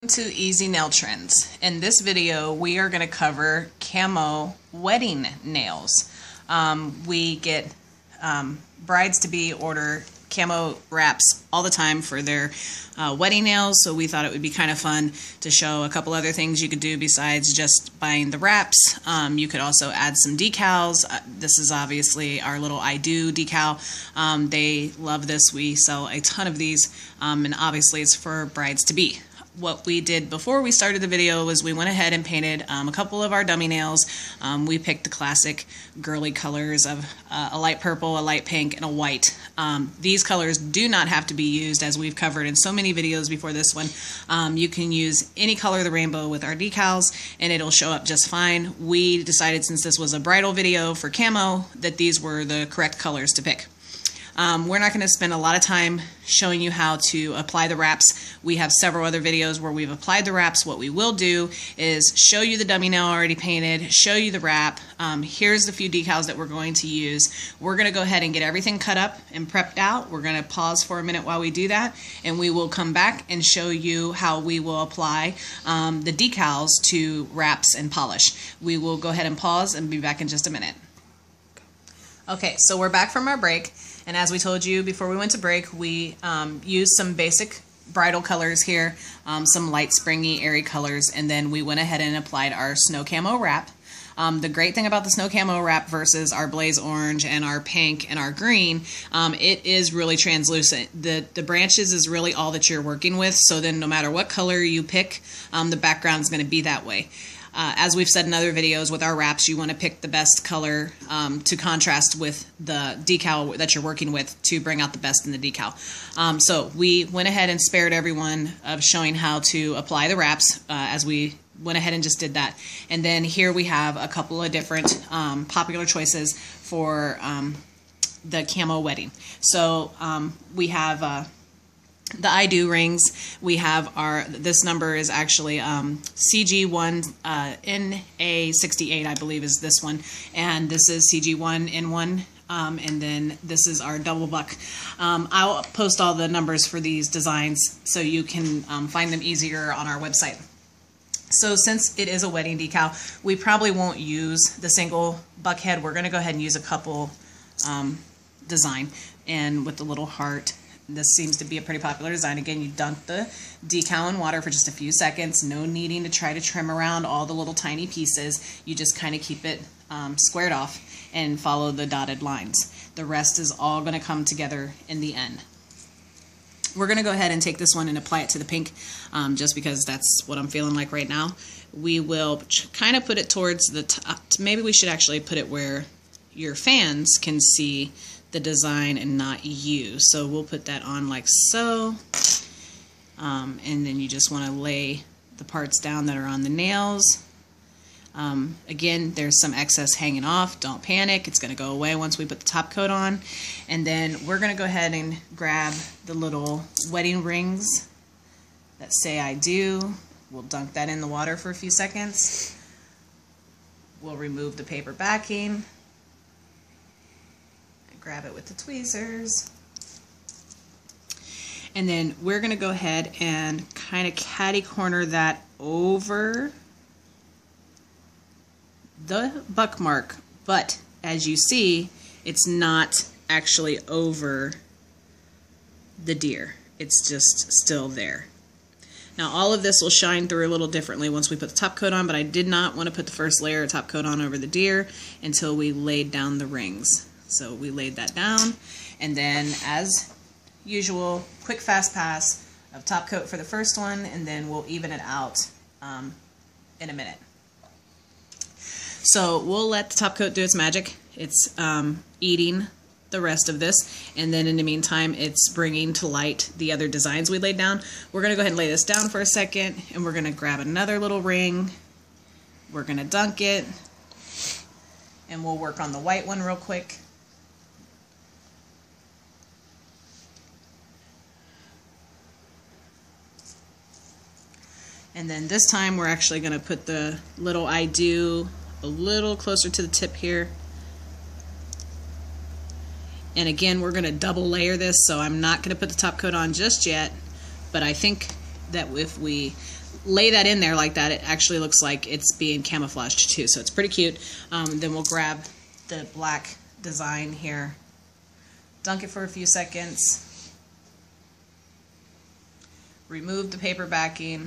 To Easy Nail Trends. In this video, we are going to cover camo wedding nails. We get brides-to-be order camo wraps all the time for their wedding nails, so we thought it would be kind of fun to show a couple other things you could do besides just buying the wraps. You could also add some decals. This is obviously our little I Do decal. They love this. We sell a ton of these, and obviously it's for brides-to-be. What we did before we started the video was we went ahead and painted a couple of our dummy nails. We picked the classic girly colors of a light purple, a light pink, and a white. These colors do not have to be used, as we've covered in so many videos before this one. You can use any color of the rainbow with our decals and it'll show up just fine. We decided, since this was a bridal video for camo, that these were the correct colors to pick. We're not going to spend a lot of time showing you how to apply the wraps. We have several other videos where we've applied the wraps. What we will do is show you the dummy nail already painted, show you the wrap. Here's the few decals that we're going to use. We're going to go ahead and get everything cut up and prepped out. We're going to pause for a minute while we do that, and we will come back and show you how we will apply the decals to wraps and polish. We will go ahead and pause and be back in just a minute. Okay, so we're back from our break. And as we told you before we went to break, we used some basic bridal colors here, some light springy airy colors, and then we went ahead and applied our snow camo wrap. The great thing about the snow camo wrap versus our blaze orange and our pink and our green, it is really translucent. The branches is really all that you're working with, so then no matter what color you pick, the background is going to be that way. As we've said in other videos, with our wraps, you want to pick the best color to contrast with the decal that you're working with to bring out the best in the decal. So we went ahead and spared everyone of showing how to apply the wraps as we went ahead and just did that. And then here we have a couple of different popular choices for the camo wedding. So we have the I Do rings. We have this number is actually CG1 NA68, I believe is this one, and this is CG1N1, and then this is our double buck. I'll post all the numbers for these designs so you can find them easier on our website. So since it is a wedding decal, we probably won't use the single buck head. We're going to go ahead and use a couple design, and with the little heart. This seems to be a pretty popular design. Again, you dunk the decal in water for just a few seconds. No needing to try to trim around all the little tiny pieces. You just kind of keep it squared off and follow the dotted lines. The rest is all going to come together in the end. We're going to go ahead and take this one and apply it to the pink just because that's what I'm feeling like right now. We will kind of put it towards the top. Maybe we should actually put it where your fans can see the design and not you. So we'll put that on like so, and then you just want to lay the parts down that are on the nails. Again, there's some excess hanging off. Don't panic, it's going to go away once we put the top coat on. And then we're going to go ahead and grab the little wedding rings that say I Do. We'll dunk that in the water for a few seconds. We'll remove the paper backing. Grab it with the tweezers. And then we're going to go ahead and kind of catty corner that over the buck mark. But as you see, it's not actually over the deer. It's just still there. Now all of this will shine through a little differently once we put the top coat on, but I did not want to put the first layer of top coat on over the deer until we laid down the rings. So we laid that down, and then as usual, quick fast pass of top coat for the first one, and then we'll even it out in a minute. So we'll let the top coat do its magic. It's eating the rest of this, and then in the meantime it's bringing to light the other designs we laid down. We're going to go ahead and lay this down for a second, and we're going to grab another little ring. We're going to dunk it, and we'll work on the white one real quick. And then this time we're actually going to put the little I Do a little closer to the tip here. And again, we're going to double layer this, so I'm not going to put the top coat on just yet, but I think that if we lay that in there like that, it actually looks like it's being camouflaged too. So it's pretty cute. Then we'll grab the black design here, dunk it for a few seconds, remove the paper backing,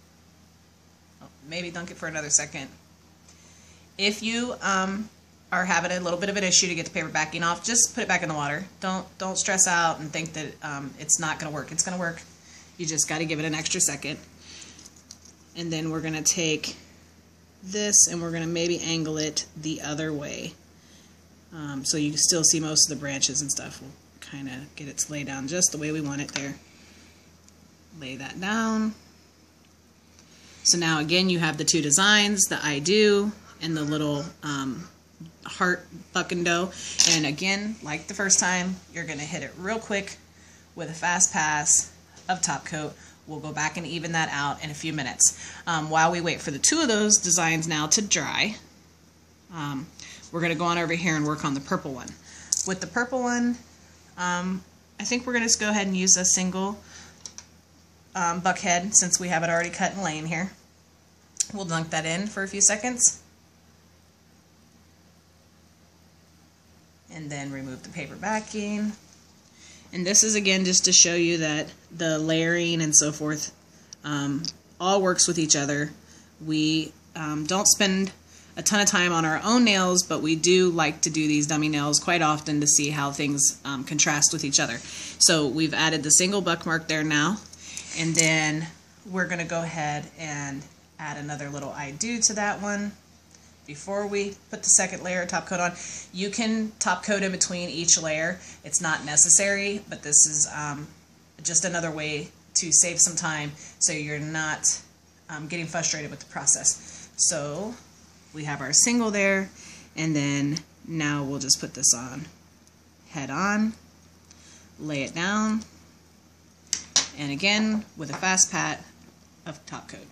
maybe dunk it for another second. If you are having a little bit of an issue to get the paper backing off, just put it back in the water. Don't stress out and think that it's not going to work. It's going to work. You just got to give it an extra second. And then we're going to take this and we're going to maybe angle it the other way. So you can still see most of the branches and stuff. We'll kind of get it to lay down just the way we want it there. Lay that down. So now again you have the two designs, the I do and the little heart bucking dough. And again, like the first time, you're going to hit it real quick with a fast pass of top coat. We'll go back and even that out in a few minutes. While we wait for the two of those designs now to dry, we're going to go on over here and work on the purple one. With the purple one, I think we're going to just go ahead and use a single buck head since we have it already cut and laying here. We'll dunk that in for a few seconds. And then remove the paper backing. And this is again just to show you that the layering and so forth all works with each other. We don't spend a ton of time on our own nails, but we do like to do these dummy nails quite often to see how things contrast with each other. So we've added the single buck mark there now, and then we're going to go ahead and add another little I do to that one. Before we put the second layer of top coat on, you can top coat in between each layer. It's not necessary, but this is just another way to save some time so you're not getting frustrated with the process. So we have our single there, and then now we'll just put this on head on, lay it down, and again with a fast pat of top coat.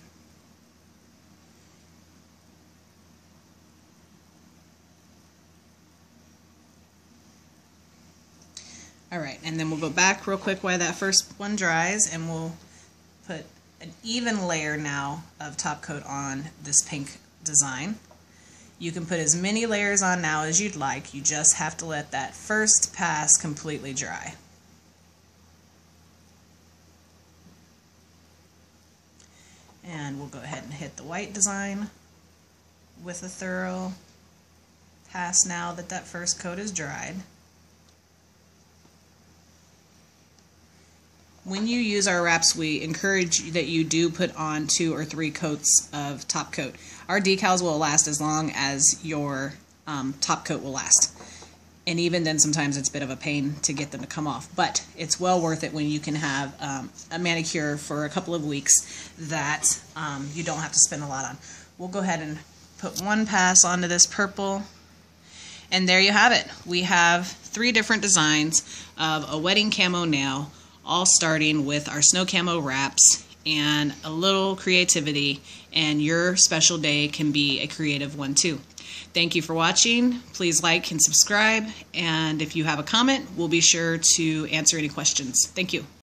Alright, and then we'll go back real quick while that first one dries, and we'll put an even layer now of top coat on this pink design. You can put as many layers on now as you'd like. You just have to let that first pass completely dry. And we'll go ahead and hit the white design with a thorough pass now that that first coat is dried. When you use our wraps, we encourage that you do put on 2 or 3 coats of top coat. Our decals will last as long as your top coat will last. And even then, sometimes it's a bit of a pain to get them to come off. But it's well worth it when you can have a manicure for a couple of weeks that you don't have to spend a lot on. We'll go ahead and put one pass onto this purple. And there you have it. We have 3 different designs of a wedding camo nail, all starting with our snow camo wraps and a little creativity, and your special day can be a creative one too. Thank you for watching. Please like and subscribe, and if you have a comment, we'll be sure to answer any questions. Thank you.